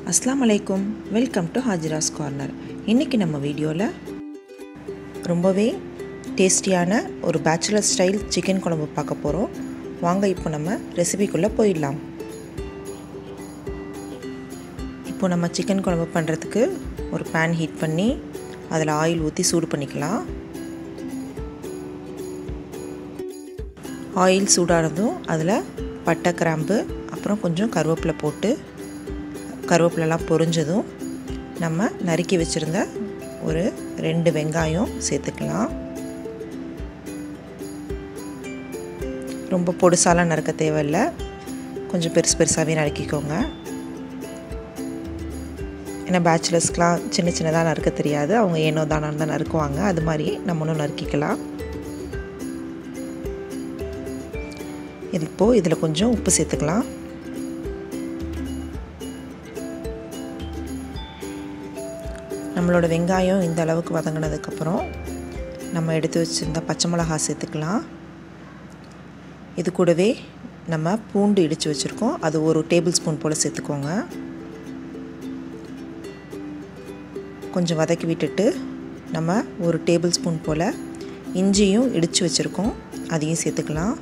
அஸ்ஸலாமு அலைக்கும், welcome to Hajira's corner. இன்றைக்கி நம்ம வீடியோவில் ரொம்பவே டேஸ்டியான ஒரு பேச்சுலர் ஸ்டைல் சிக்கன் குழம்பு பார்க்க போகிறோம். வாங்க இப்போ நம்ம ரெசிபிக்குள்ளே போயிடலாம். இப்போ நம்ம சிக்கன் குழம்பு பண்ணுறதுக்கு ஒரு பேன் ஹீட் பண்ணி அதில் ஆயில் ஊற்றி சூடு பண்ணிக்கலாம். ஆயில் சூடானதும் அதில் பட்டை, கிராம்பு, அப்புறம் கொஞ்சம் கருவேப்பிலை போட்டு கருவேப்பிலெலாம் பொரிஞ்சதும் நம்ம நறுக்கி வச்சுருந்த ஒரு 2 வெங்காயம் சேர்த்துக்கலாம். ரொம்ப பொடுசாலாம் நறுக்க தேவையில்லை, கொஞ்சம் பெருசாகவே நறுக்கிக்கோங்க. ஏன்னா பேச்சுலர்ஸ்க்கெலாம் சின்ன சின்னதாக நறுக்க தெரியாது, அவங்க ஏனோ தானான்னு தான் நறுக்குவாங்க. அது மாதிரி நம்மளும் நறுக்கிக்கலாம். இப்போது இதில் கொஞ்சம் உப்பு சேர்த்துக்கலாம். நம்மளோட வெங்காயம் இந்த அளவுக்கு வதங்கினதுக்கப்புறம் நம்ம எடுத்து வச்சுருந்த பச்சை மிளகாய் சேர்த்துக்கலாம். இது கூடவே நம்ம பூண்டு இடித்து வச்சுருக்கோம், அது ஒரு டேபிள் ஸ்பூன் போல் சேர்த்துக்கோங்க. கொஞ்சம் வதக்கி விட்டுட்டு நம்ம ஒரு டேபிள் ஸ்பூன் போல் இஞ்சியும் இடித்து வச்சுருக்கோம், அதையும் சேர்த்துக்கலாம்.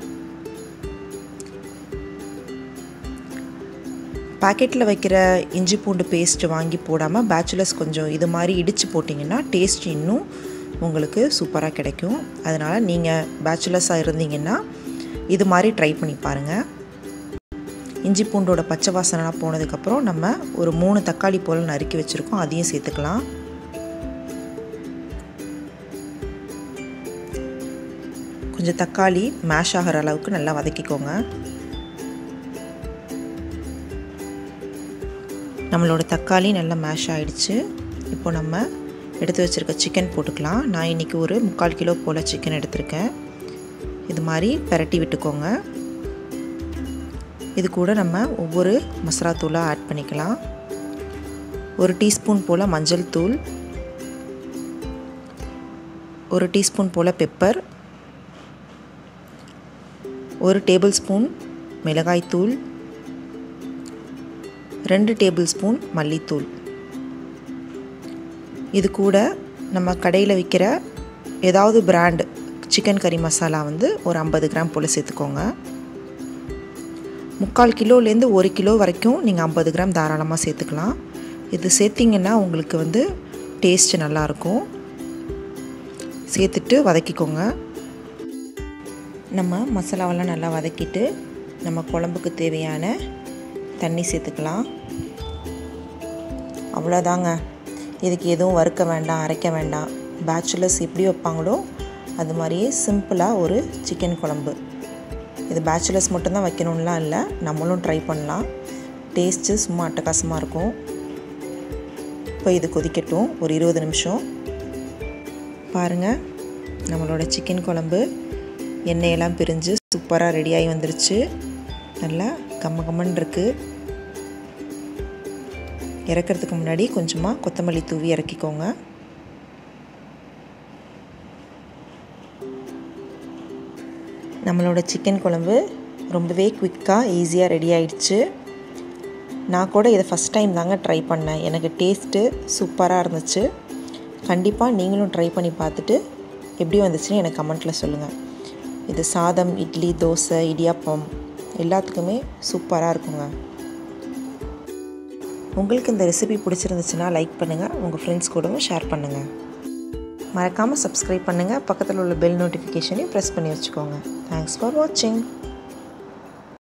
பாக்கெட்டில் வைக்கிற இஞ்சி பூண்டு பேஸ்ட்டு வாங்கி போடாமல் பேச்சுலர்ஸ் கொஞ்சம் இது மாதிரி இடித்து போட்டிங்கன்னா டேஸ்ட் இன்னும் உங்களுக்கு சூப்பராக கிடைக்கும். அதனால் நீங்கள் பேச்சுலர்ஸாக இருந்தீங்கன்னா இது மாதிரி ட்ரை பண்ணி பாருங்கள். இஞ்சி பூண்டோட பச்சை வாசனைலாம் போனதுக்கப்புறம் நம்ம ஒரு 3 தக்காளி போல் நறுக்கி வச்சுருக்கோம், அதையும் சேர்த்துக்கலாம். கொஞ்சம் தக்காளி மேஷ் ஆகிற அளவுக்கு நல்லா வதக்கிக்கோங்க. நம்மளோட தக்காளி நல்லா மேஷ் ஆகிடுச்சு. இப்போ நம்ம எடுத்து வச்சுருக்க சிக்கன் போட்டுக்கலாம். நான் இன்றைக்கி ஒரு 3/4 கிலோ போல் சிக்கன் எடுத்திருக்கேன். இது மாதிரி பிரட்டி விட்டுக்கோங்க. இது கூட நம்ம ஒவ்வொரு மசாலா தூளாக ஆட் பண்ணிக்கலாம். 1 டீஸ்பூன் போல் மஞ்சள் தூள், 1 டீஸ்பூன் போல் பெப்பர், 1 டேபிள் ஸ்பூன் மிளகாய்த்தூள், 2 டேபிள் ஸ்பூன் மல்லித்தூள். இது கூட நம்ம கடையில் விற்கிற ஏதாவது பிராண்ட் சிக்கன் கறி மசாலா ஒரு 50 கிராம் போல் சேர்த்துக்கோங்க. 3/4 கிலோலேருந்து 1 கிலோ வரைக்கும் நீங்கள் 50 கிராம் தாராளமாக சேர்த்துக்கலாம். இது சேர்த்திங்கன்னா உங்களுக்கு டேஸ்ட்டு நல்லாயிருக்கும். சேர்த்துட்டு வதக்கிக்கோங்க. நம்ம மசாலாவெல்லாம் நல்லா வதக்கிட்டு நம்ம குழம்புக்கு தேவையான தண்ணி சேர்த்துக்கலாம். அவ்வளோதாங்க, இதுக்கு எதுவும் வறுக்க வேண்டாம், அரைக்க வேண்டாம். பேச்சுலர்ஸ் எப்படி வைப்பாங்களோ அது மாதிரியே சிம்பிளாக ஒரு சிக்கன் குழம்பு. இது பேச்சுலர்ஸ் மட்டும்தான் வைக்கணும்லாம் இல்லை, நம்மளும் ட்ரை பண்ணலாம். டேஸ்ட்டு சும்மா அட்டகாசமாக இருக்கும். இப்போ இது கொதிக்கட்டும் ஒரு 20 நிமிஷம். பாருங்கள், நம்மளோட சிக்கன் குழம்பு எண்ணெயெல்லாம் பிரிஞ்சு சூப்பராக ரெடியாகி வந்துருச்சு. நல்லா கம்மன்னு இருக்குது. இறக்கிறதுக்கு முன்னாடி கொஞ்சமாக கொத்தமல்லி தூவி இறக்கிக்கோங்க. நம்மளோட சிக்கன் குழம்பு ரொம்பவே குவிக்காக ஈஸியாக ரெடி ஆகிடுச்சு. நான் கூட இதை ஃபஸ்ட் டைம் தாங்க ட்ரை பண்ணேன். எனக்கு டேஸ்ட்டு சூப்பராக இருந்துச்சு. கண்டிப்பாக நீங்களும் ட்ரை பண்ணி பார்த்துட்டு எப்படி வந்துச்சுன்னு எனக்கு கமெண்ட்டில் சொல்லுங்கள். இது சாதம், இட்லி, தோசை, இடியாப்பம் எல்லாத்துக்குமே சூப்பராக இருக்குங்க. உங்களுக்கு இந்த ரெசிபி பிடிச்சிருந்துச்சுன்னா லைக் பண்ணுங்கள், உங்கள் ஃப்ரெண்ட்ஸ் கூடவும் ஷேர் பண்ணுங்கள். மறக்காமல் சப்ஸ்கிரைப் பண்ணுங்கள், பக்கத்தில் உள்ள பெல் நோட்டிஃபிகேஷனையும் ப்ரெஸ் பண்ணி வச்சுக்கோங்க. தேங்க்ஸ் ஃபார் வாட்சிங்.